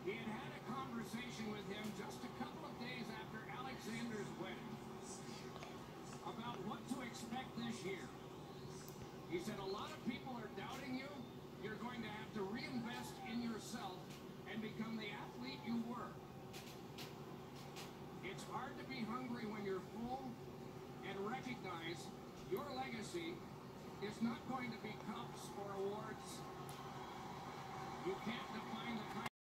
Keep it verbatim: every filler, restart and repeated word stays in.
He had had a conversation with him just a couple of days after Alexander's wedding about what to expect this year. He said, a lot of people are doubting you. You're going to have to reinvest in yourself and become the athlete you were. It's hard to be hungry when you're full and recognize your legacy is not going to be cups or awards. You can't define the kind